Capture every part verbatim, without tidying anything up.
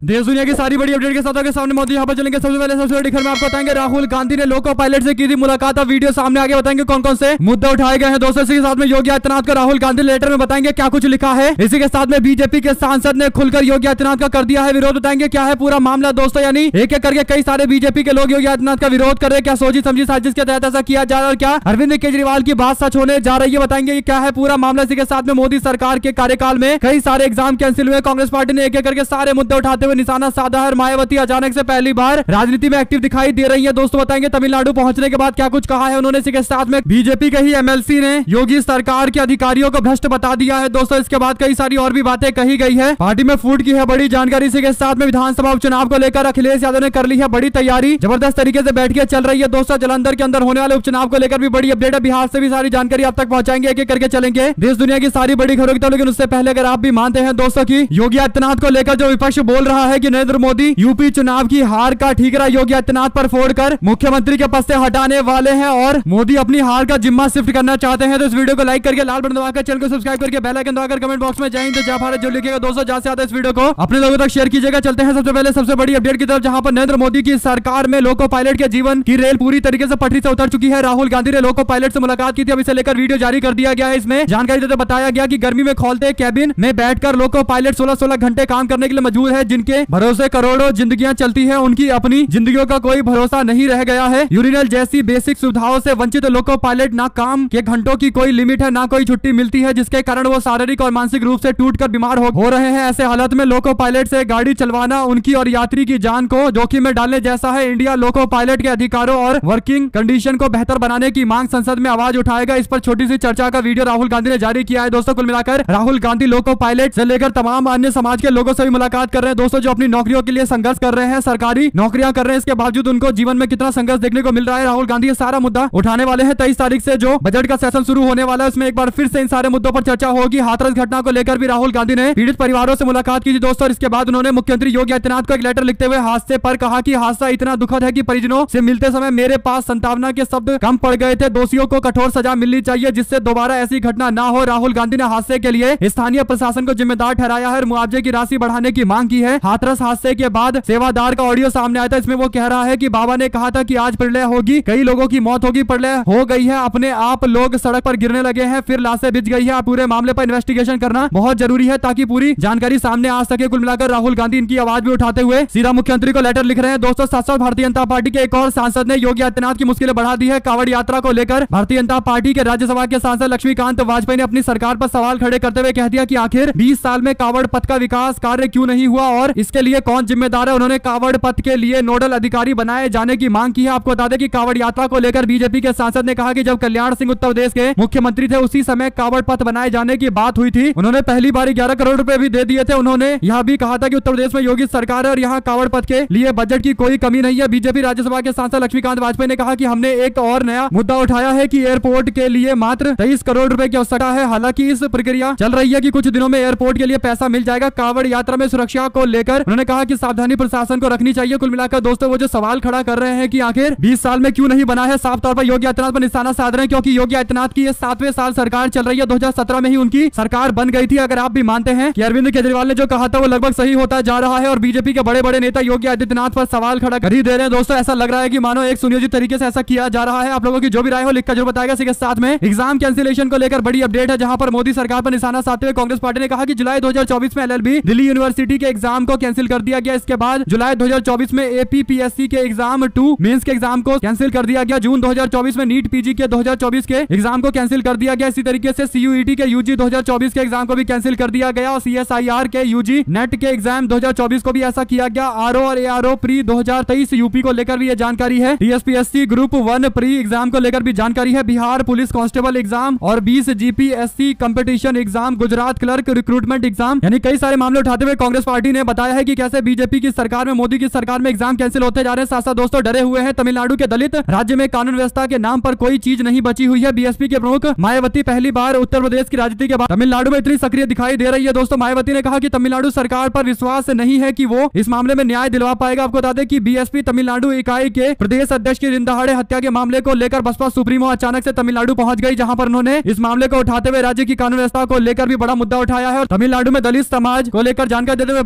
देश दुनिया की सारी बड़ी अपडेट के साथ आगे सामने मोदी यहाँ पर चलेंगे। सबसे पहले सबसे बड़ी खबर में आपको बताएंगे, राहुल गांधी ने लोको पायलट से की थी मुलाकात। अब वीडियो सामने आगे बताएंगे कौन कौन से मुद्दे उठाए गए हैं। दोस्तों इसी के साथ में योगी आदित्यनाथ का राहुल गांधी लेटर में बताएंगे क्या कुछ लिखा है। इसी के साथ में बीजेपी के सांसद ने खुलकर योगी आदित्यनाथ का कर दिया है विरोध। बताएंगे क्या है पूरा मामला दोस्तों, यानी एक एक करके कई सारे बीजेपी के लोग योगी आदित्यनाथ का विरोध कर रहे हैं। क्या सोची समझी साजिश के तहत ऐसा किया जा रहा है और क्या अरविंद केजरीवाल की बात सच होने जा रही है। बताएंगे क्या है पूरा मामला। इसी के साथ में मोदी सरकार के कार्यकाल में कई सारे एग्जाम कैंसिल हुए। कांग्रेस पार्टी ने एक एक करके सारे मुद्दे उठाते हुए निशाना साधा है। मायावती अचानक से पहली बार राजनीति में एक्टिव दिखाई दे रही है। दोस्तों बताएंगे तमिलनाडु पहुंचने के बाद क्या कुछ कहा है उन्होंने। इसी के साथ में बीजेपी के ही एमएलसी ने योगी सरकार के अधिकारियों को भ्रष्ट बता दिया है। दोस्तों इसके बाद कई सारी और भी बातें कही गई है। पार्टी में फूट की है बड़ी जानकारी। इसी के साथ में विधानसभा उपचुनाव को लेकर अखिलेश यादव ने कर ली है बड़ी तैयारी। जबरदस्त तरीके से बैठकें चल रही है। दोस्तों जालंधर के अंदर होने वाले उपचुनाव को लेकर भी बड़ी अपडेट है। बिहार से भी सारी जानकारी आप तक पहुंचाएंगे, एक एक करके चलेंगे देश दुनिया की सारी बड़ी खबरों की तरफ। लेकिन उससे पहले अगर आप भी मानते हैं दोस्तों की योगी आदित्यनाथ को लेकर जो विपक्ष बोल रहा है कि नरेंद्र मोदी यूपी चुनाव की हार का ठीकरा योगी आदित्यनाथ पर फोड़कर मुख्यमंत्री के पद से हटाने वाले हैं और मोदी अपनी हार का जिम्मा शिफ्ट करना चाहते हैं, तो इस वीडियो को लाइक करके लाल बटन दबाकर चैनल को सब्सक्राइब करके बेल आइकन दबाकर कमेंट बॉक्स में जय हिंद जय भारत जो लिखेगा दोस्तों ज्यादा से ज्यादा इस वीडियो को अपने लोगों तक शेयर कीजिएगा। चलते हैं सबसे पहले सबसे बड़ी अपडेट की तरफ, जहां पर नरेंद्र मोदी की सरकार में लोको पायलट के जीवन की रेल पूरी तरीके से पटरी से उतर चुकी है। राहुल गांधी ने लोको पायलट से मुलाकात की थी। अब इसे लेकर वीडियो जारी कर दिया गया है। इसमें जानकारी देते बताया गया कि गर्मी में खोलते कैबिन में बैठकर लोको पायलट सोलह सोलह घंटे काम करने के लिए मजबूर है। जिनके भरोसे करोड़ों जिंदगियां चलती है, उनकी अपनी जिंदगियों का कोई भरोसा नहीं रह गया है। यूरिनल जैसी बेसिक सुविधाओं से वंचित लोको पायलट ना काम के घंटों की कोई लिमिट है, ना कोई छुट्टी मिलती है, जिसके कारण वो शारीरिक और मानसिक रूप से टूटकर बीमार हो, हो रहे हैं। ऐसे हालत में लोको पायलट से गाड़ी चलवाना उनकी और यात्री की जान को जोखिम में डालने जैसा है। इंडिया लोको पायलट के अधिकारों और वर्किंग कंडीशन को बेहतर बनाने की मांग संसद में आवाज उठाएगा। इस पर छोटी सी चर्चा का वीडियो राहुल गांधी ने जारी किया है। दोस्तों कुल मिलाकर राहुल गांधी लोको पायलट से लेकर तमाम अन्य समाज के लोगों से भी मुलाकात कर रहे हैं। दोस्तों जो अपनी नौकरियों के लिए संघर्ष कर रहे हैं, सरकारी नौकरियां कर रहे हैं, इसके बावजूद उनको जीवन में कितना संघर्ष देखने को मिल रहा है। राहुल गांधी ये सारा मुद्दा उठाने वाले हैं। तेईस तारीख से जो बजट का सेशन शुरू होने वाला है उसमें एक बार फिर से इन सारे मुद्दों पर चर्चा होगी। हाथरस घटना को लेकर भी राहुल गांधी ने पीड़ित परिवारों से मुलाकात की थी दोस्तों। इसके बाद उन्होंने मुख्यमंत्री योगी आदित्यनाथ को एक लेटर लिखते हुए हादसे पर कहा कि हादसा इतना दुखद है कि परिजनों से मिलते समय मेरे पास संतावना के शब्द कम पड़ गए थे। दोषियों को कठोर सजा मिलनी चाहिए जिससे दोबारा ऐसी घटना ना हो। राहुल गांधी ने हादसे के लिए स्थानीय प्रशासन को जिम्मेदार ठहराया है और मुआवजे की राशि बढ़ाने की मांग की है। हाथरस हादसे के बाद सेवादार का ऑडियो सामने आया था। इसमें वो कह रहा है कि बाबा ने कहा था कि आज प्रलय होगी, कई लोगों की मौत होगी, प्रलय हो गई है, अपने आप लोग सड़क पर गिरने लगे हैं, फिर लाशें बिछ गई है। पूरे मामले पर इन्वेस्टिगेशन करना बहुत जरूरी है ताकि पूरी जानकारी सामने आ सके। कुल मिलाकर राहुल गांधी इनकी आवाज भी उठाते हुए सीधा मुख्यमंत्री को लेटर लिख रहे हैं। दोस्तों साथ साथ भारतीय जनता पार्टी के एक और सांसद ने योगी आदित्यनाथ की मुश्किलें बढ़ा दी है। कांवड़ यात्रा को लेकर भारतीय जनता पार्टी के राज्यसभा के सांसद लक्ष्मीकांत वाजपेयी ने अपनी सरकार पर सवाल खड़े करते हुए कह दिया कि आखिर बीस साल में कांवड़ पथ का विकास कार्य क्यों नहीं हुआ और इसके लिए कौन जिम्मेदार है। उन्होंने कांवड़ पथ के लिए नोडल अधिकारी बनाए जाने की मांग की है। आपको बता दें कि कांवड़ यात्रा को लेकर बीजेपी के सांसद ने कहा कि जब कल्याण सिंह उत्तर प्रदेश के मुख्यमंत्री थे उसी समय कांवड़ पथ बनाए जाने की बात हुई थी। उन्होंने पहली बार ग्यारह करोड़ रुपए भी दे दिए थे। उन्होंने यह भी कहा था कि उत्तर प्रदेश में योगी सरकार है और यहाँ कांवड़ पथ के लिए बजट की कोई कमी नहीं है। बीजेपी राज्यसभा के सांसद लक्ष्मीकांत वाजपेयी ने कहा कि हमने एक और नया मुद्दा उठाया है कि एयरपोर्ट के लिए मात्र तेईस करोड़ रुपए की आवश्यकता है। हालांकि इस प्रक्रिया चल रही है कि कुछ दिनों में एयरपोर्ट के लिए पैसा मिल जाएगा। कांवड़ यात्रा में सुरक्षा को लेकर उन्होंने कहा कि सावधानी प्रशासन को रखनी चाहिए। कुल मिलाकर दोस्तों वो जो सवाल खड़ा कर रहे हैं कि आखिर बीस साल में क्यों नहीं बना है, साफ तौर पर योगी आदित्यनाथ पर निशाना साध रहे हैं क्योंकि योगी आदित्यनाथ की ये सातवें साल सरकार चल रही है। दो हजार सत्रह में ही उनकी सरकार बन गई थी। अगर आप भी मानते हैं कि अरविंद केजरीवाल ने जो कहा था वो लगभग सही होता जा रहा है और बीजेपी के बड़े बड़े नेता योगी आदित्यनाथ पर सवाल खड़ा कर ही दे रहे हैं। दोस्तों ऐसा लग रहा है कि मानो एक सुनियोजित तरीके से ऐसा किया जा रहा है। आप लोगों की जो भी राय हो लिखकर जरूर बताएगा। इसी के साथ में एग्जाम कैंसिलेशन को लेकर बड़ी अपडेट है, जहां पर मोदी सरकार पर निशाना साधते हुए कांग्रेस पार्टी ने कहा कि जुलाई दो हजार चौबीस में एलएलबी दिल्ली यूनिवर्सिटी के एग्जाम को कैंसिल कर दिया गया। इसके बाद जुलाई दो हजार चौबीस में एपीपीएससी के एग्जाम टू मेंस के एग्जाम को कैंसिल कर दिया गया। जून दो हजार चौबीस में नीट पीजी के दो हजार चौबीस के एग्जाम को कैंसिल कर दिया गया। इसी तरीके से सीयूईटी के यूजी दो हजार चौबीस के एग्जाम को भी कैंसिल कर दिया गया और सीएसआईआर के यूजी नेट के एग्जाम दो हजार चौबीस को भी ऐसा किया गया। आरओ और एआरओ प्री दो हजार तेईस यूपी को लेकर भी ये जानकारी है। TSPSC group one pre exam को लेकर भी जानकारी है। बिहार पुलिस कांस्टेबल एग्जाम और बीस GPSC competition exam, Gujarat clerk recruitment exam, यानी कई सारे मामले उठाते हुए कांग्रेस पार्टी ने बताया है कि कैसे बीजेपी की सरकार में, मोदी की सरकार में एग्जाम कैंसिल होते जा रहे हैं। साथ साथ दोस्तों डरे हुए हैं तमिलनाडु के दलित। राज्य में कानून व्यवस्था के नाम पर कोई चीज नहीं बची हुई है। बीएसपी के प्रमुख मायावती पहली बार उत्तर प्रदेश की राजनीति के बाद तमिलनाडु में इतनी सक्रिय दिखाई दे रही है। दोस्तों मायावती ने कहा कि तमिलनाडु सरकार पर विश्वास नहीं है कि वो इस मामले में न्याय दिलवा पाएगा। आपको बता दें कि बीएसपी तमिलनाडु इकाई के प्रदेश अध्यक्ष की दिनदहाड़े हत्या के मामले को लेकर बसपा सुप्रीमो अचानक से तमिलनाडु पहुंच गई, जहां पर उन्होंने इस मामले को उठाते हुए राज्य की कानून व्यवस्था को लेकर भी बड़ा मुद्दा उठाया है और तमिलनाडु में दलित समाज को लेकर जानकारी देते हुए बताया है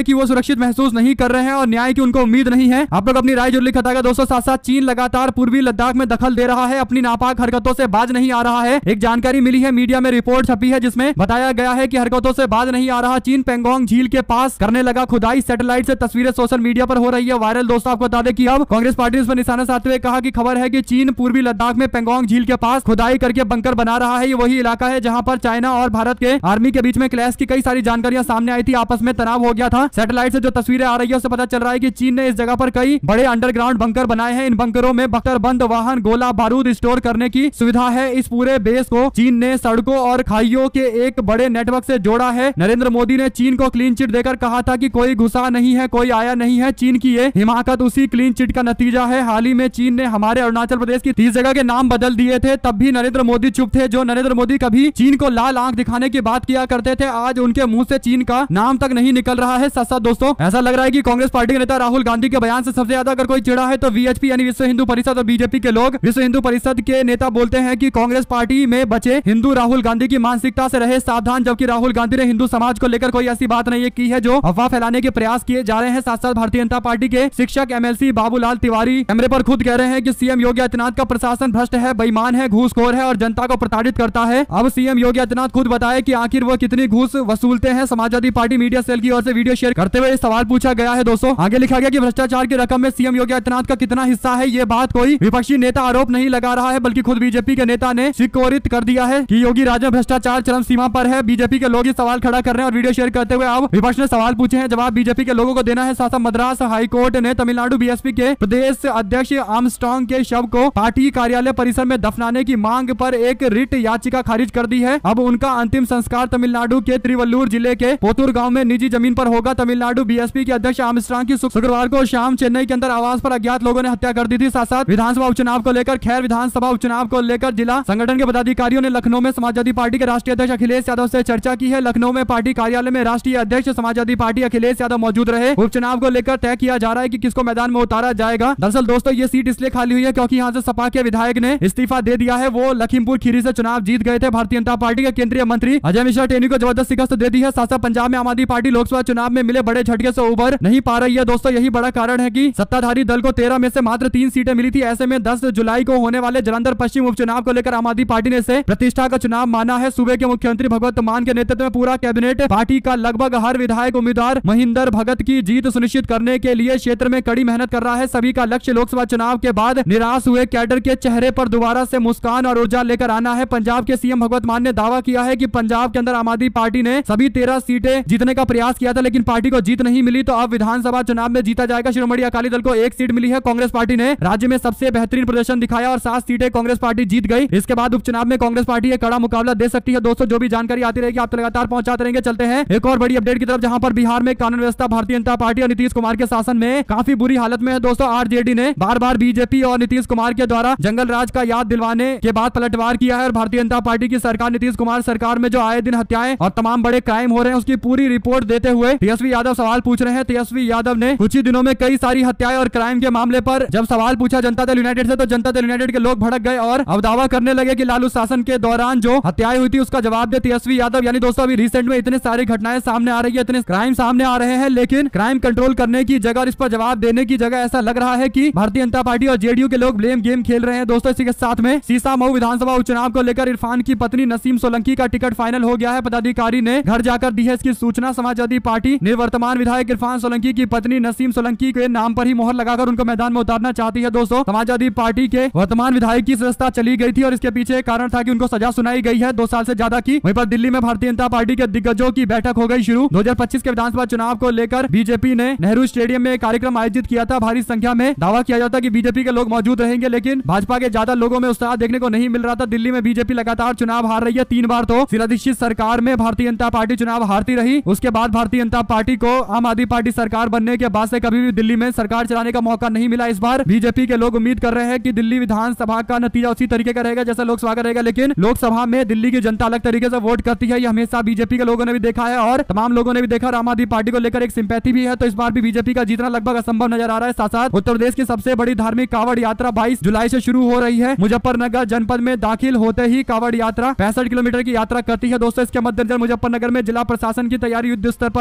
है कि वो सुरक्षित महसूस नहीं कर रहे हैं और न्याय की उनको उम्मीद नहीं है। आप लोग अपनी राय जरूर लिखिएगा दोस्तों। साथ साथ चीन लगातार पूर्वी लद्दाख में दखल दे रहा है, अपनी नापाक हरकतों से बाज नहीं आ रहा है। एक जानकारी मिली है, मीडिया में रिपोर्ट छपी है जिसमें बताया गया है कि हरकतों से बाज नहीं आ रहा चीन पेंगोंग झील के पास करने लगा खुदाई। सैटेलाइट से तस्वीरें सोशल मीडिया पर हो रही है वायरल। दोस्तों आपको बता दें कि अब कांग्रेस पार्टी ने इस पर निशाना साधते हुए कहा कि खबर है कि चीन पूर्वी लद्दाख में पेंगोंग झील के पास खुदाई करके बंकर बना रहा है। ये वही इलाका है जहां पर चाइना और भारत के आर्मी के बीच में क्लैश की कई सारी जानकारियां सामने आई थी, आपस में तनाव हो गया था। सैटेलाइट से जो तस्वीरें आ रही है उससे पता चल रहा है कि चीन ने इस जगह पर कई बड़े अंडरग्राउंड बंकर बनाए हैं। इन बंकरों में बख्तर बंद वाहन, गोला बारूद स्टोर करने की सुविधा है। इस पूरे बेस को चीन ने सड़कों और खाइयों के एक बड़े नेटवर्क से जोड़ा है। नरेंद्र मोदी ने चीन को क्लीन चिट देकर कहा था कि कोई घुसा नहीं है, कोई आया नहीं है। चीन की ये हिमाकत उसी क्लीन चिट का नतीजा है। हाल ही में चीन ने हमारे अरुणाचल प्रदेश की तीस जगह के नाम बदल दिए थे, तब भी नरेंद्र मोदी चुप थे। जो नरेंद्र मोदी कभी चीन को लाल आंख दिखाने की बात किया करते थे, आज उनके मुंह से चीन का नाम तक नहीं निकल रहा है। साथ साथ दोस्तों ऐसा लग रहा है कि कांग्रेस पार्टी के नेता राहुल गांधी के बयान से सबसे ज्यादा अगर कोई चिढ़ा है तो वीएचपी यानी विश्व हिंदू परिषद और बीजेपी के लोग। विश्व हिंदू परिषद के नेता बोलते हैं कि कांग्रेस पार्टी में बचे हिंदू राहुल गांधी की मानसिकता से रहे सावधान, जबकि राहुल गांधी ने हिंदू समाज को लेकर कोई ऐसी बात नहीं की है जो अफवाह फैलाने के प्रयास किए जा रहे हैं। साथ साथ भारतीय जनता पार्टी के शिक्षक एमएलसी बाबूलाल तिवारी कैमरे पर खुद कह रहे हैं कि सीएम योगी आदित्यनाथ का प्रशासन भ्रष्ट है, बेईमान है, घूसखोर है और जनता को प्रताड़ित करता है। अब सीएम योगी आदित्यनाथ खुद बताए कि आखिर वो कितनी घूस वसूलते हैं। समाजवादी पार्टी मीडिया सेल की ओर से वीडियो शेयर करते हुए सवाल पूछा गया है। दोस्तों आगे लिखा गया कि भ्रष्टाचार की रकम में सीएम योगी आदित्यनाथ का कितना हिस्सा है। ये बात कोई विपक्षी नेता आरोप नहीं लगा रहा है, बल्कि खुद बीजेपी के नेता ने स्वीकृत कर दिया है कि योगी राज में भ्रष्टाचार चरम सीमा पर है। बीजेपी के लोग ये सवाल खड़ा कर रहे हैं और वीडियो शेयर करते हुए अब विपक्ष ने सवाल पूछे हैं, जवाब बीजेपी के लोगों को देना है। साथ मद्रास हाईकोर्ट ने तमिलनाडु बीएसपी के प्रदेश अध्यक्ष आर्मस्ट्रांग के शव को पार्टी कार्यालय परिसर में दफनाने की मांग पर एक रिट याचिका खारिज कर दी है। अब उनका अंतिम संस्कार तमिलनाडु के तिरुवल्लुर जिले के पोतुर गांव में निजी जमीन पर होगा। तमिलनाडु बीएसपी के अध्यक्ष आर्मस्ट्रांग की शुक्रवार को शाम चेन्नई के अंदर आवास पर अज्ञात लोगों ने हत्या कर दी थी। साथ साथ विधानसभा उपचुनाव को लेकर खैर विधानसभा उपचुनाव को लेकर जिला संगठन के पदाधिकारियों ने लखनऊ में समाजवादी पार्टी के राष्ट्रीय अध्यक्ष अखिलेश यादव से चर्चा की है। लखनऊ में पार्टी कार्यालय में राष्ट्रीय अध्यक्ष समाजवादी पार्टी अखिलेश यादव मौजूद रहे। उपचुनाव को लेकर तय किया जा रहा है कि किसको मैदान में उतारा जाएगा। दरअसल दोस्तों ये सीट इसलिए खाली हुई है क्योंकि यहाँ से सपा के विधायक ने इस्तीफा दे दिया है। वो लखीमपुर खीरी से चुनाव जीत गए थे। भारतीय जनता पार्टी के केंद्रीय मंत्री अजय मिश्रा टेनी को जबरदस्त शिकस्त दे दी है। साथ साथ पंजाब में आम आदमी पार्टी लोकसभा चुनाव में मिले बड़े झटके से उबर नहीं पा रही है। दोस्तों यही बड़ा कारण है कि सत्ताधारी दल को तेरह में से मात्र तीन सीटें मिली थी। ऐसे में दस जुलाई को होने वाले जलंधर पश्चिम उपचुनाव को लेकर आम आदमी पार्टी ने इसे प्रतिष्ठा का चुनाव माना है। सूबे के मुख्यमंत्री भगवंत मान के नेतृत्व में पूरा कैबिनेट पार्टी का लगभग हर विधायक उम्मीदवार महिंदर भगत की जीत सुनिश्चित करने के लिए क्षेत्र में कड़ी मेहनत कर रहा है। सभी का लक्ष्य लोकसभा चुनाव के बाद निराश हुए कैडर के चेहरे पर दोबारा से मुस्कान और ऊर्जा लेकर आना है। पंजाब के सीएम भगवंत मान ने दावा किया है कि पंजाब के अंदर आम आदमी पार्टी ने सभी तेरह सीटें जीतने का प्रयास किया था, लेकिन पार्टी को जीत नहीं मिली, तो अब विधानसभा चुनाव में जीता जाएगा। शिरोमणि अकाली दल को एक सीट मिली है। कांग्रेस पार्टी ने राज्य में सबसे बेहतरीन प्रदर्शन दिखाया और सात सीटें कांग्रेस पार्टी जीत गई। इसके बाद उपचुनाव में कांग्रेस पार्टी एक कड़ा मुकाबला दे सकती है। दोस्तों जो भी जानकारी आती रहेगी आप लगातार पहुंचाते रहेंगे। चलते हैं एक और बड़ी अपडेट की तरफ, जहां पर बिहार में कानून व्यवस्था भारतीय जनता पार्टी और नीतीश कुमार के शासन में काफी बुरी हालत में है। दोस्तों आरजेडी ने बार बार बीजेपी और नीतीश कुमार के द्वारा जंगल राज का याद दिलवाने के बाद पलटवार किया है और भारतीय जनता पार्टी की सरकार नीतीश कुमार सरकार में जो आए दिन हत्याएं और तमाम बड़े क्राइम हो रहे हैं उसकी पूरी रिपोर्ट देते हुए तेजस्वी यादव सवाल पूछ रहे हैं। तेजस्वी यादव ने कुछ ही दिनों में कई सारी हत्याएं और क्राइम के मामले पर जब सवाल पूछा जनता दल यूनाइटेड से, तो जनता दल यूनाइटेड के लोग भड़क गए और अब दावा करने लगे कि लालू शासन के दौरान जो हत्याएं हुई थी उसका जवाब दे तेजस्वी यादव। यानी दोस्तों अभी रिसेंट में इतने सारी घटनाएं सामने आ रही है, इतने क्राइम सामने आ रहे हैं, लेकिन क्राइम कंट्रोल करने की जगह, इस पर जवाब देने की जगह ऐसा लग रहा है कि भारतीय जनता पार्टी और जेडीयू के लोग ब्लेम गेम खेल रहे हैं। दोस्तों इसी के साथ में सीसामऊ विधानसभा उपचुनाव को लेकर इरफान की पत्नी नसीम सोलंकी का टिकट फाइनल हो गया है। पदाधिकारी ने घर जाकर दी है इसकी सूचना। समाजवादी पार्टी निवर्तमान विधायक इरफान सोलंकी की पत्नी नसीम सोलंकी के नाम पर ही मोहर लगाकर उनको मैदान में उतारना चाहती है। दोस्तों समाजवादी पार्टी के वर्तमान विधायक की सदस्यता चली गई थी और इसके पीछे एक कारण था कि उनको सजा सुनाई गई है दो साल से ज्यादा की। वहीं पर दिल्ली में भारतीय जनता पार्टी के दिग्गजों की बैठक हो गई शुरू। दो हजार पच्चीस के विधानसभा चुनाव को लेकर बीजेपी ने नेहरू स्टेडियम में एक कार्यक्रम आयोजित किया था। भारी संख्या में दावा किया जाता कि बीजेपी के लोग मौजूद रहेंगे, लेकिन भाजपा के ज्यादा लोगों में उत्साह देखने को नहीं मिल रहा था। दिल्ली में बीजेपी लगातार चुनाव हार रही है। तीन बार तो शिलादीक्षित सरकार में भारतीय जनता पार्टी चुनाव हारती रही। उसके बाद भारतीय जनता पार्टी को आम आदमी पार्टी सरकार बनने के बाद से कभी भी दिल्ली में सरकार चलाने का मौका नहीं मिला। इस बार बीजेपी के लोग उम्मीद कर रहे हैं कि दिल्ली विधानसभा का नतीजा उसी तरीके का रहेगा जैसा लोकसभा का रहेगा, लेकिन लोकसभा में दिल्ली की जनता अलग तरीके से वोट करती है। ये हमेशा बीजेपी के लोगों ने भी देखा है और तमाम लोगों ने भी देखा। आम आदमी पार्टी को लेकर एक सिंपैथी भी है, तो इस बार भी बीजेपी का जीतना लगभग असंभव नजर आ रहा है। साथ साथ उत्तर प्रदेश की सबसे बड़ी धार्मिक कावड़ यात्रा बाईस जुलाई से शुरू हो रही है। मुजफ्फरनगर जनपद में दाखिल होते ही कावड़ यात्रा पैंसठ किलोमीटर की यात्रा करती है। दोस्तों इसके मद्देनजर मुजफ्फरनगर में जिला प्रशासन की तैयारी युद्ध स्तर पर है। शनिवार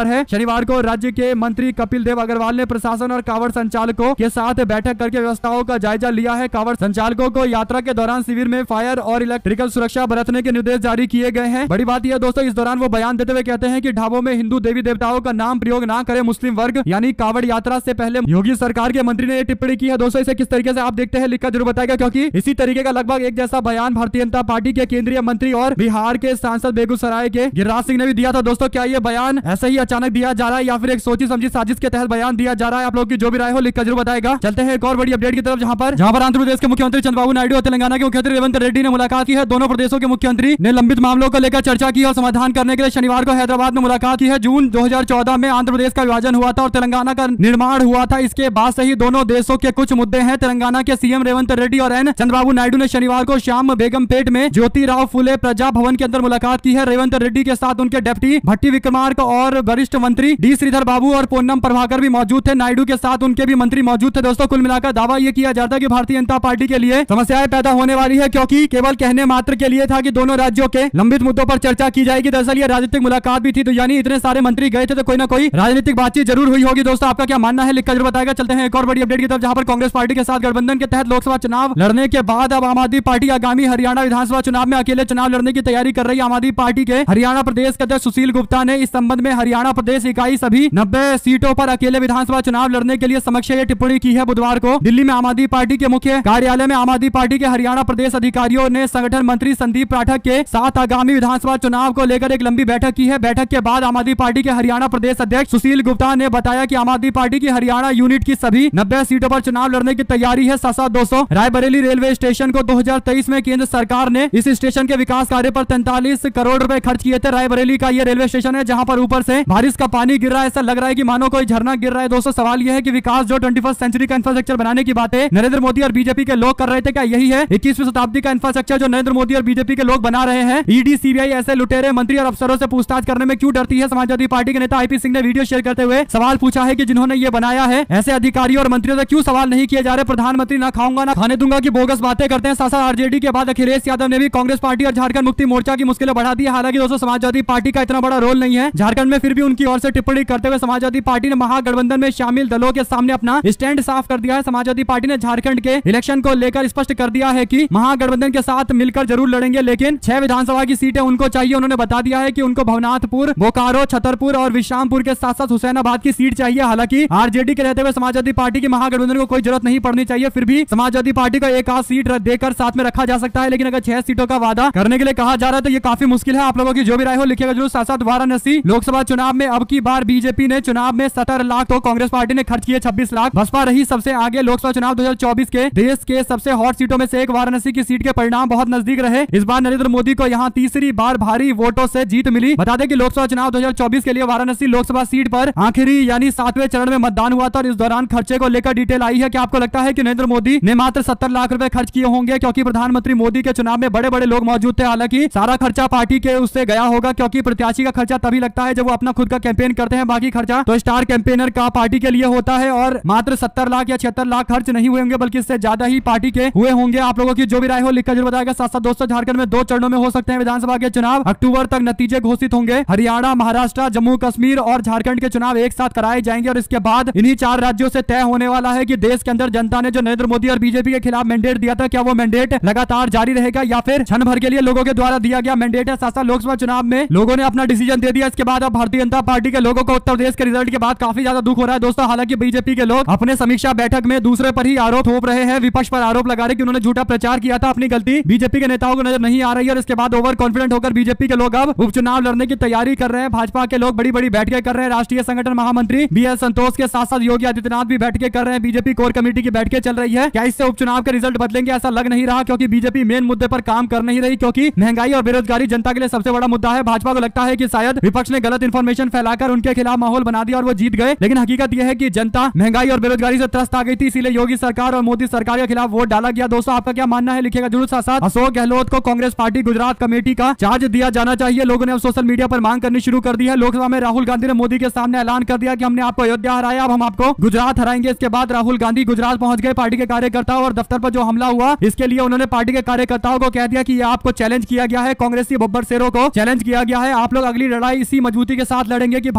शनिवार को राज्य के मंत्री कपिल देव अग्रवाल ने प्रशासन और कांवड़ संचालकों के साथ बैठक करके व्यवस्थाओं का जायजा लिया है। कांवड़ संचालकों को यात्रा के दौरान शिविर में फायर और इलेक्ट्रिकल सुरक्षा बरतने के निर्देश जारी किए गए हैं। बड़ी बात यह दोस्तों, इस दौरान वो बयान देते हुए कहते हैं कि ढाबों में हिंदू देवी देवताओं का नाम प्रयोग ना करे मुस्लिम वर्ग। यानी कांवड़ यात्रा से पहले योगी सरकार के मंत्री ने यह टिप्पणी की है। दोस्तों इसे किस तरीके से आप देखते हैं लिखकर जरूर बताएगा, क्योंकि इसी तरीके का लगभग एक जैसा बयान भारतीय जनता पार्टी के केंद्रीय मंत्री और बिहार के सांसद बेगूसराय के गिरिराज सिंह ने भी दिया था। दोस्तों क्या ये बयान ऐसे ही अचानक दिया जा रहा है या फिर एक सोची समझी साजिश के तहत बयान दिया जा रहा है? आप लोग की जो भी राय हो लिखकर जरूर बताएगा। चलते हैं एक और बड़ी अपडेट की तरफ, जहां पर जहां पर आंध्र प्रदेश के मुख्यमंत्री चंद्रबाबू नायडू और तेलंगाना के मुख्यमंत्री रेवंत रेड्डी ने मुलाकात की है। दोनों प्रदेशों के मुख्यमंत्री ने लंबित मामलों को लेकर चर्चा की और समाधान करने के लिए शनिवार को हैदराबाद में मुलाकात की है। जून दो हजार चौदह में आंध्र प्रदेश का विभाजन हुआ था और तेलंगाना का निर्माण हुआ था। इसके बाद से ही दोनों देशों के कुछ मुद्दे हैं। तेलंगाना के सीएम रेवंत रेड्डी और एन चंद्रबाबू नायडू ने शनिवार को श्याम बेगमपेट में ज्योतिराव फुले प्रजा भवन के अंदर मुलाकात की है। रेवंत रेड्डी के साथ उनके डिप्टी भट्टी विक्रमार्क और वरिष्ठ मंत्री डी श्रीधर बाबू और पोन्नम प्रभाकर भी मौजूद थे। नायडू के साथ उनके भी मंत्री मौजूद थे। दोस्तों कुल मिलाकर दावा यह किया जाता है कि भारतीय जनता पार्टी के लिए समस्याएं पैदा होने वाली है, क्योंकि केवल कहने मात्र के लिए था कि दोनों राज्यों के लंबित मुद्दों पर चर्चा की जाएगी। दरअसल ये राजनीतिक मुलाकात भी थी, तो यानी इतने सारे मंत्री गए थे तो कोई ना कोई राजनीतिक बातचीत जरूर हुई होगी। दोस्तों आपका क्या मानना है लिखकर जरूर बताएगा। चलते हैं एक और बड़ी अपडेट की तरफ, जहां पर कांग्रेस पार्टी के साथ गठबंधन के तहत लोकसभा चुनाव लड़ने के बाद अब आम आदमी पार्टी आगामी हरियाणा विधानसभा चुनाव में अकेले चुनाव लड़ने की तैयारी कर रही है। आम आदमी पार्टी के हरियाणा प्रदेश के अध्यक्ष सुशील गुप्ता ने इस संबंध में हरियाणा प्रदेश इकाई सभी नब्बे सीटों पर अकेले विधानसभा चुनाव लड़ने के लिए समक्ष ये टिप्पणी की है। बुधवार को दिल्ली में आम आदमी पार्टी के मुख्य कार्यालय में आम आदमी पार्टी के हरियाणा प्रदेश अधिकारियों ने संगठन मंत्री संदीप पाठक के साथ आगामी विधानसभा चुनाव को लेकर एक लंबी बैठक की है। बैठक के बाद आम आदमी पार्टी के हरियाणा प्रदेश अध्यक्ष सुशील गुप्ता ने बताया कि आम आदमी पार्टी की हरियाणा यूनिट की सभी नब्बे सीटों पर चुनाव लड़ने की तैयारी है। साथ साथ दोस्तों रायबरेली रेलवे स्टेशन को दो हजार तेईस में केंद्र सरकार ने इस स्टेशन के विकास कार्य पर तैंतालीस करोड़ रुपए खर्च किए थे। रायबरेली का यह रेलवे स्टेशन है जहां पर ऊपर से बारिश का पानी गिर रहा है, ऐसा लग रहा है कि मानो कोई झरना गिर रहा है। दोस्तों सवाल यह है कि विकास जो ट्वेंटी फर्स्ट सेंचुरी का इंफ्रास्ट्रक्चर बनाने की बातें नरेंद्र मोदी और बीजेपी के लोग कर रहे थे, क्या यही है इक्कीसवीं शताब्दी का इंफ्रास्ट्रक्चर जो नरेंद्र मोदी और बीजेपी के लोग बना रहे हैं? ईडी सीबीआई ऐसे लुटेरे मंत्री और अफसरों से पूछताछ करने में क्यों डरती है? समाजवादी पार्टी के नेता आईपी सिंह ने वीडियो शेयर करते हुए सवाल पूछा है कि जिन्होंने ये बनाया है ऐसे अधिकारियों और मंत्रियों से क्यों सवाल नहीं किए जा रहे? प्रधानमंत्री ना खाऊंगा ना खाने दूंगा की बोगस बातें करते हैं। साथ साथ आरजेडी के बाद अखिलेश यादव ने भी कांग्रेस पार्टी और झारखंड मुक्ति मोर्चा की मुश्किलें बढ़ा दी। हालांकि दोस्तों समाजवादी पार्टी का इतना बड़ा रोल नहीं है झारखंड में, फिर भी उनकी ओर से टिप्पणी करते हुए समाजवादी पार्टी ने महागठबंधन में शामिल दलों के सामने अपना स्टैंड साफ कर दिया है। समाजवादी पार्टी ने झारखंड के इलेक्शन को लेकर स्पष्ट कर दिया है कि महागठबंधन के साथ मिलकर जरूर लड़ेंगे, लेकिन छह विधानसभा की सीटें उनको चाहिए। उन्होंने बता दिया है कि उनको भवनाथपुर, बोकारो, छतरपुर और विश्रामपुर के साथ साथ हुसैनाबाद की सीट चाहिए। हालांकि आरजेडी के रहते हुए समाजवादी पार्टी की महागठबंधन को कोई जरूरत नहीं पड़नी चाहिए, फिर भी समाजवादी पार्टी को एक आध सीट देकर साथ में रखा जा सकता है। लेकिन अगर छह सीटों का वादा करने के लिए कहा जा रहा है तो ये काफी मुश्किल है। आप लोगों की जो भी राय हो लिखिएगा जरूर। साथ साथ वाराणसी लोकसभा चुनाव में अब की बार बीजेपी ने चुनाव में सत्रह लाख तो कांग्रेस पार्टी ने खर्च किए छब्बीस लाख। बसपा रही सबसे आगे। लोकसभा चुनाव दो हजार चौबीस के देश के सबसे हॉट सीटों में से एक वाराणसी की सीट के परिणाम बहुत नजदीक रहे। इस बार नरेंद्र मोदी को यहां तीसरी बार भारी वोटों से जीत मिली। बता दें कि लोकसभा चुनाव दो हजार चौबीस के लिए वाराणसी लोकसभा सीट पर आखिरी यानी सातवें चरण में मतदान हुआ था और इस दौरान खर्चे को लेकर डिटेल आई है। कि आपको लगता है कि नरेंद्र मोदी ने मात्र सत्तर लाख रुपए खर्च किए होंगे क्योंकि प्रधानमंत्री मोदी के चुनाव में बड़े बड़े लोग मौजूद थे? हालांकि सारा खर्चा पार्टी के उससे गया होगा, क्योंकि प्रत्याशी का खर्चा तभी लगता है जब वो अपना खुद का कैंपेन करते हैं। बाकी खर्चा तो स्टार कैंपेनर का पार्टी के लिए होता है और मात्र सत्तर लाख या छिहत्तर लाख खर्च नहीं हुए होंगे बल्कि इससे ज्यादा ही पार्टी के हुए होंगे। आप लोगों की जो भी राय हो लिखकर जरूर बताएगा। साथ साथ दोस्तों झारखंड में दो चरणों में हो सकते हैं विधानसभा के चुनाव। अक्टूबर तक नतीजे घोषित होंगे। हरियाणा, महाराष्ट्र, जम्मू कश्मीर और झारखंड के चुनाव एक साथ कराए जाएंगे और इसके बाद इन्हीं चार राज्यों से तय होने वाला है कि देश के अंदर जनता ने जो नरेंद्र मोदी और बीजेपी के खिलाफ मैंडेट दिया था, क्या वो मैंडेट लगातार जारी रहेगा या फिर क्षण भर के लिए लोगों के द्वारा दिया गया मैंडेट है? साथ साथ लोकसभा चुनाव में लोगों ने अपना डिसीजन दे दिया। इसके बाद अब भारतीय जनता पार्टी के लोगों को उत्तर प्रदेश के रिजल्ट के बाद काफी ज्यादा दुख हो रहा है दोस्तों। हालांकि बीजेपी के लोग अपने समीक्षा बैठक में दूसरे पर ही आरोप थोप रहे हैं। विपक्ष पर आरोप लगा रहे कि उन्होंने झूठा प्रचार किया था, अपनी गलती बीजेपी के नेताओं को नजर नहीं आ रही है और इसके बाद ओवर कॉन्फिडेंट होकर बीजेपी के लोग अब उपचुनाव लड़ने की तैयारी कर रहे हैं। भाजपा के लोग बड़ी बड़ी बैठकें कर रहे हैं। राष्ट्रीय संगठन महामंत्री बी एल संतोष के साथ साथ योगी आदित्यनाथ भी बैठकें कर रहे हैं। बीजेपी कोर कमेटी की बैठकें चल रही है। क्या इससे उपचुनाव के रिजल्ट बदलेंगे? ऐसा लग नहीं रहा, क्योंकि बीजेपी मेन मुद्दे पर काम कर नहीं रही, क्योंकि महंगाई और बेरोजगारी जनता के लिए सबसे बड़ा मुद्दा है। भाजपा को लगता है कि शायद विपक्ष ने गलत इंफॉर्मेशन फैलाकर उनके खिलाफ माहौल बना दिया और वो जीत गए, लेकिन हकीकत यह है कि जनता महंगाई और बेरोजगारी से त्रस्त आ गई थी, इसीलिए योगी सरकार और मोदी सरकार के खिलाफ वोट डाला गया। दोस्तों आपका क्या मानना है लिखिएगा जरूर। साथ साथ अशोक गहलोत को कांग्रेस पार्टी गुजरात कमेटी का चार्ज दिया जाना चाहिए। लोगों ने अब सोशल मीडिया पर मांग करनी शुरू कर दी है। लोकसभा में राहुल गांधी ने मोदी के सामने ऐलान कर दिया कि हमने आपको अयोध्या हराया, अब हम आपको गुजरात हराएंगे। इसके बाद राहुल गांधी गुजरात पहुंच गए। पार्टी के कार्यकर्ताओं और दफ्तर पर जो हमला हुआ इसके लिए उन्होंने पार्टी के कार्यकर्ताओं को कह दिया कि ये आपको चैलेंज किया गया है, कांग्रेसी बब्बर शेरों को चैलेंज किया गया है। आप लोग अगली लड़ाई इसी मजबूती के साथ लड़ेंगे कि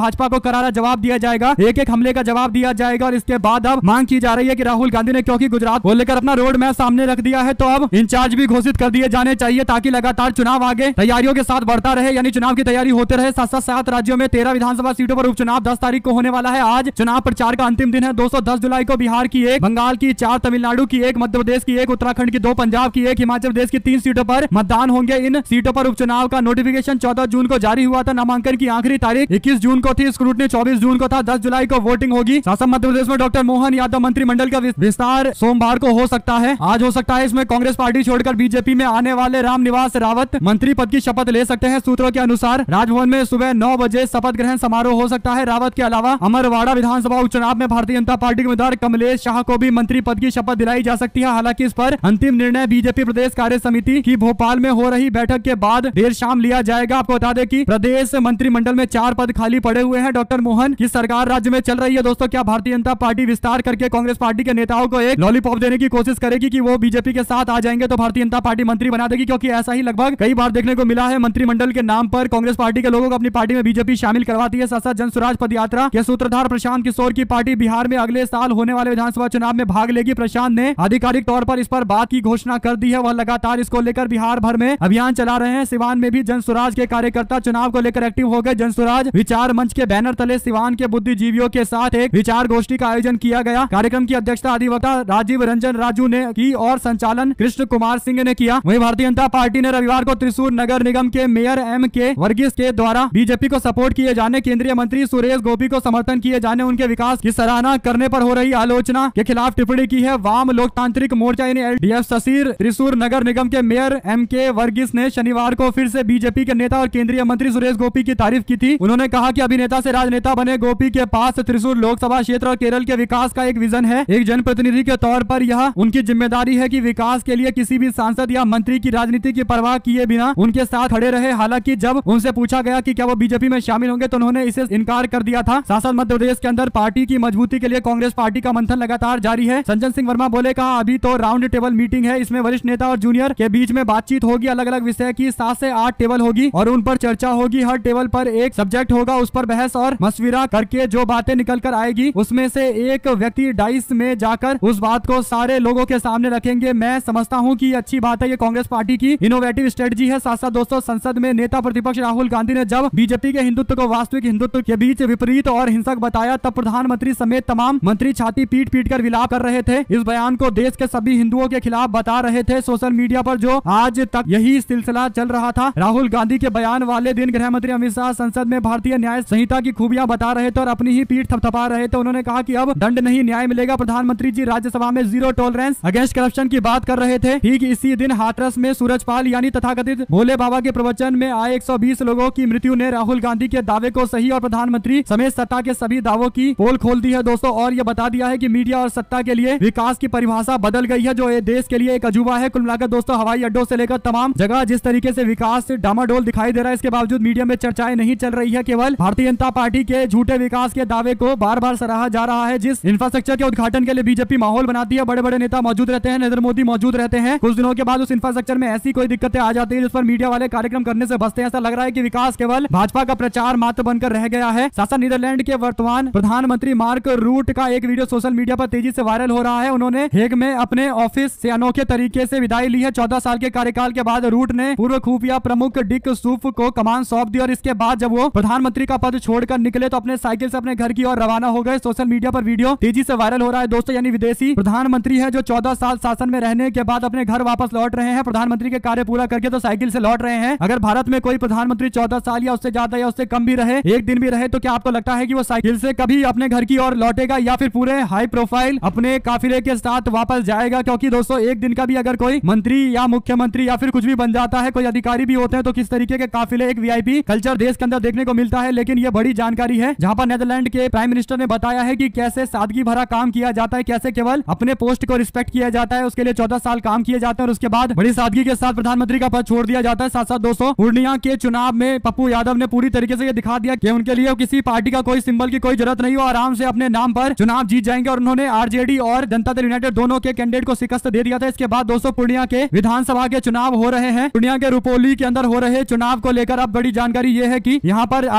भाजपा को करारा जवाब दिया जाएगा, एक एक हमले का जवाब दिया जाएगा। और इसके बाद अब मांग की जा रही है कि राहुल गांधी ने क्योंकि गुजरात को लेकर अपना रोड मैप सामने रख दिया है, तो अब इंचार्ज भी घोषित कर दिए जाने चाहिए ताकि लगातार चुनाव आगे तैयारियों के साथ बढ़ता रहे, यानी चुनाव की तैयारी होते रहे। साथ साथ सात राज्यों में तेरह विधानसभा सीटों पर उपचुनाव दस तारीख को होने वाला है। आज चुनाव प्रचार का अंतिम दिन है दोस्तों। दस जुलाई को बिहार की एक, बंगाल की चार, तमिलनाडु की एक, मध्य प्रदेश की एक, उत्तराखंड की दो, पंजाब की एक, हिमाचल प्रदेश की तीन सीटों पर मतदान होंगे। इन सीटों पर उपचुनाव का नोटिफिकेशन चौदह जून को जारी हुआ था। नामांकन की आखिरी तारीख इक्कीस जून को थी, स्क्रूटनी चौबीस जून को था। दस जुलाई को वोटिंग होगी। शासन मध्य प्रदेश में डॉक्टर मोहन यादव मंत्रिमंडल का विस्तार सोमवार को हो सकता है, आज हो सकता है। इसमें कांग्रेस पार्टी छोड़कर बीजेपी में आने वाले रामनिवास रावत मंत्री पद की शपथ ले सकते हैं। सूत्रों के अनुसार राजभवन में सुबह नौ बजे शपथ ग्रहण समारोह हो सकता है। रावत के अलावा अमरवाड़ा विधानसभा उपचुनाव में भारतीय जनता पार्टी के उम्मीदवार कमलेश शाह को भी मंत्री पद की शपथ दिलाई जा सकती है। हालांकि इस पर अंतिम निर्णय बीजेपी प्रदेश कार्य समिति की भोपाल में हो रही बैठक के बाद देर शाम लिया जाएगा। आपको बता दें कि प्रदेश मंत्रिमंडल में चार पद खाली पड़े हुए हैं। डॉक्टर मोहन की सरकार राज्य में चल रही है दोस्तों। क्या भारतीय जनता पार्टी विस्तार करके कांग्रेस पार्टी के नेताओं को एक लॉलीपॉप देने की कोशिश करेगी कि वो बीजेपी के साथ आ जाएंगे तो भारतीय जनता पार्टी मंत्री बना देगी? क्योंकि ऐसा ही लगभग कई बार देखने को मिला है। मंत्रिमंडल के नाम पर कांग्रेस पार्टी के लोगों को अपनी पार्टी में बीजेपी शामिल करवाती है। साथ साथ जन स्वराज पद यात्रा के सूत्रधार प्रशांत किशोर की पार्टी बिहार में अगले साल होने वाले विधानसभा चुनाव में भाग लेगी। प्रशांत ने आधिकारिक तौर पर इस पर बात की घोषणा कर दी है। वह लगातार इसको लेकर बिहार भर में अभियान चला रहे हैं। सिवान में भी जन स्वराज के कार्यकर्ता चुनाव को लेकर एक्टिव हो गए। जन स्वराज विचार मंच के बैनर तले सिवान के बुद्धिजीवियों के साथ एक विचार गोष्ठी का आयोजन किया गया। कार्यक्रम की अध्यक्षता अधिवक्ता राजीव रंजन राजू ने की और संचालन कृष्ण कुमार सिंह ने किया। वहीं भारतीय जनता पार्टी ने रविवार को त्रिशूर नगर निगम के मेयर एम के वर्गीस के द्वारा बीजेपी को सपोर्ट किए जाने, केंद्रीय मंत्री सुरेश गोपी को समर्थन किए जाने, उनके विकास की सराहना करने पर हो रही आलोचना के खिलाफ टिप्पणी की है। वाम लोकतांत्रिक मोर्चा यानी एलडीएफ ससीर त्रिशूर नगर निगम के मेयर एम के वर्गीस ने शनिवार को फिर से बीजेपी के नेता और केंद्रीय मंत्री सुरेश गोपी की तारीफ की थी। उन्होंने कहा कि अभिनेता से राजनेता बने गोपी के पास त्रिशूर लोकसभा क्षेत्र और केरल के विकास का एक विजन है। एक जनप्रतिनिधि के तौर पर यह उनकी जिम्मेदारी है कि विकास के लिए किसी भी सांसद या मंत्री की राजनीति की परवाह किए बिना उनके साथ खड़े रहे। हालांकि जब उनसे पूछा गया कि क्या वो बीजेपी में शामिल होंगे तो उन्होंने इसे इनकार कर दिया था। शासन मध्य प्रदेश के अंदर पार्टी की मजबूती के लिए कांग्रेस पार्टी का मंथन लगातार जारी है। संजन सिंह वर्मा बोले, कहा अभी तो राउंड टेबल मीटिंग है, इसमें वरिष्ठ नेता और जूनियर के बीच में बातचीत होगी। अलग अलग विषय की सात से आठ टेबल होगी और उन पर चर्चा होगी। हर टेबल पर एक सब्जेक्ट होगा, उस पर बहस और मशविरा करके जो बातें निकल कर आएगी उसमें से एक व्यक्ति डाइस में जाकर उस बात को सारे लोगों के सामने रखेंगे। मैं समझता हूं कि अच्छी बात है, ये कांग्रेस पार्टी की इनोवेटिव स्ट्रेटजी है। साथ साथ दोस्तों, संसद में नेता प्रतिपक्ष राहुल गांधी ने जब बीजेपी के हिंदुत्व को वास्तविक हिंदुत्व के बीच विपरीत और हिंसक बताया तब प्रधानमंत्री समेत तमाम मंत्री छाती पीट पीट कर विलाप कर रहे थे। इस बयान को देश के सभी हिंदुओं के खिलाफ बता रहे थे। सोशल मीडिया पर जो आज तक यही सिलसिला चल रहा था। राहुल गांधी के बयान वाले दिन गृह मंत्री अमित शाह संसद में भारतीय न्याय संहिता की खूबियां बता रहे थे और अपनी ही पीठ थपथपा रहे थे। उन्होंने कहा कि अब दंड नहीं न्याय मिलेगा। प्रधानमंत्री जी राज्यसभा में जीरो टॉलरेंस अगेंस्ट करप्शन की बात कर रहे थे। ठीक इसी दिन हाथरस में सूरजपाल यानी तथाकथित भोले बाबा के प्रवचन में आए एक सौ बीस लोगों की मृत्यु ने राहुल गांधी के दावे को सही और प्रधानमंत्री समेत सत्ता के सभी दावों की पोल खोल दी है दोस्तों। और ये बता दिया है कि मीडिया और सत्ता के लिए विकास की परिभाषा बदल गई है, जो ये देश के लिए एक अजूबा है। कुल मिलाकर दोस्तों, हवाई अड्डों से लेकर तमाम जगह जिस तरीके से विकास से डामाडोल दिखाई दे रहा है, इसके बावजूद मीडिया में चर्चाएं नहीं चल रही है। केवल भारतीय जनता पार्टी के झूठे विकास के दावे को बार बार सराहा जा रहा है। जिस इंफ्रास्ट्रक्चर के उद्घाटन के लिए बीजेपी माहौल बनाती है, बड़े बड़े नेता मौजूद रहते हैं, नरेंद्र मोदी मौजूद रहते हैं, कुछ दिनों के बाद उस इंफ्रास्ट्रक्चर में ऐसी कोई दिक्कतें आ जाती है जिस पर मीडिया वाले कार्यक्रम करने से बचते हैं। ऐसा लग रहा है कि विकास केवल भाजपा का प्रचार मात्र बनकर रह गया है। शासन नीदरलैंड के वर्तमान प्रधानमंत्री मार्क रूट का एक वीडियो सोशल मीडिया पर तेजी से वायरल हो रहा है। उन्होंने हेग में अपने ऑफिस से अनोखे तरीके से विदाई ली है। चौदह साल के कार्यकाल के बाद रूट ने पूर्व खुफिया प्रमुख डिक सूफ को कमान सौंप दी और इसके बाद जब वो प्रधानमंत्री का पद छोड़कर निकले तो अपने साइकिल से अपने घर की ओर रवाना हो गए। सोशल मीडिया पर वीडियो तेजी से वायरल हो रहा है दोस्तों। यानी विदेशी प्रधानमंत्री है जो चौदह साल शासन में रहने के बाद अपने घर वापस लौट रहे हैं। प्रधानमंत्री के कार्य पूरा करके तो साइकिल से लौट रहे हैं। अगर भारत में कोई प्रधानमंत्री चौदह साल या उससे ज्यादा या उससे कम भी रहे, एक दिन भी रहे, तो क्या आपको लगता है कि वो साइकिल से कभी अपने घर की ओर लौटेगा या फिर पूरे हाई प्रोफाइल अपने काफिले के साथ वापस जाएगा? क्योंकि दोस्तों, एक दिन का भी अगर कोई मंत्री या मुख्यमंत्री या फिर कुछ भी बन जाता है, कोई अधिकारी भी होते हैं, तो किस तरीके के काफिले, एक वीआईपी कल्चर देश के अंदर देखने को मिलता है। लेकिन ये बड़ी जानकारी है जहां पर नीदरलैंड के प्राइम मिनिस्टर ने बताया है कि कैसे सादगी भरा काम किया जाता है, कैसे केवल अपने पोस्ट को रिस्पेक्ट किया जाता है, उसके लिए चौदह साल काम किए जाते हैं और उसके बाद बड़ी सादगी के साथ प्रधानमंत्री का पद छोड़ दिया जाता है। साथ साथ दोस्तों, पूर्णिया के चुनाव में पप्पू यादव ने पूरी तरीके से ये दिखा दिया कि उनके लिए किसी पार्टी का कोई सिंबल की कोई जरूरत नहीं हो, आराम से अपने नाम पर चुनाव जीत जाएंगे और उन्होंने आरजेडी और जनता दल यूनाइटेड दोनों के कैंडिडेट को शिकस्त दे दिया था। इसके बाद दोस्तों, पूर्णिया के विधानसभा के चुनाव हो रहे हैं। पूर्णिया के रुपोली के अंदर हो रहे चुनाव को लेकर अब बड़ी जानकारी यह है कि यहाँ पर आरजेडी ने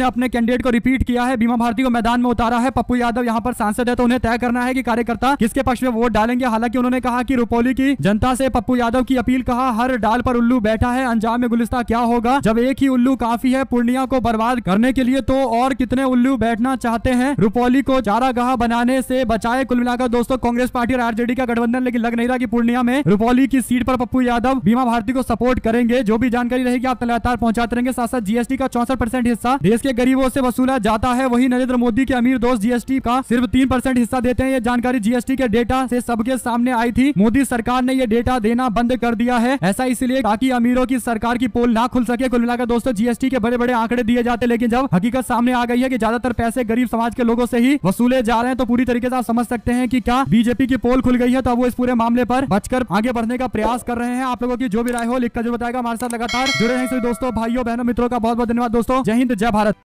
अपने कैंडिडेट को रिपीट किया है, बीमा भारती को मैदान में उतारा है। पप्पू यादव यहाँ पर सांसद है तो उन्हें तय करना है कि कार्यकर्ता किसके पक्ष में वोट डालेंगे। हालांकि उन्होंने कहा कि रुपौली की जनता से पप्पू यादव की अपील, कहा हर डाल पर उल्लू बैठा है, अंजाम में गुलिस्ता क्या होगा। जब एक ही उल्लू काफी है पूर्णिया को बर्बाद करने के लिए, तो और कितने उल्लू बैठना चाहते हैं। रुपौली को चारागाह बनाने से बचाए। कुल मिलाकर दोस्तों कांग्रेस पार्टी और आरजेडी का गठबंधन, लेकिन लग नहीं रहा कि पूर्णिया में रुपौली की सीट पर पप्पू यादव बीमा भारती को सपोर्ट करेंगे। जो भी जानकारी रहेगी आप लगातार पहुंचाते रहेंगे। साथ साथ जीएसटी का चौसठ परसेंट हिस्सा देश के गरीबों से वसूला जाता है, वही नरेंद्र मोदी के अमीर दोस्त जीएसटी का सिर्फ तीन परसेंट हिस्सा देते हैं। ये जानकारी जीएसटी के डेटा से सबके सामने आई थी। मोदी सरकार ने ये डेटा देना बंद कर दिया है, ऐसा इसलिए ताकि अमीरों की सरकार की पोल ना खुल सके। कुल मिलाकर दोस्तों जीएसटी के बड़े बड़े आंकड़े दिए जाते, लेकिन जब हकीकत सामने आ गई है कि ज्यादातर पैसे गरीब समाज के लोगों से ही वसूले जा रहे हैं, तो पूरी तरीके से आप समझ सकते हैं कि क्या बीजेपी की पोल खुल गई है। तो अब वो इस पूरे मामले पर बचकर आगे बढ़ने का प्रयास कर रहे हैं। आप लोगों की जो भी राय हो लिखकर जरूर बताएगा। हमारे साथ लगातार जुड़े रहें। दोस्तों, भाइयों, बहनों, मित्रों का बहुत बहुत धन्यवाद दोस्तों। जय हिंद, जय भारत।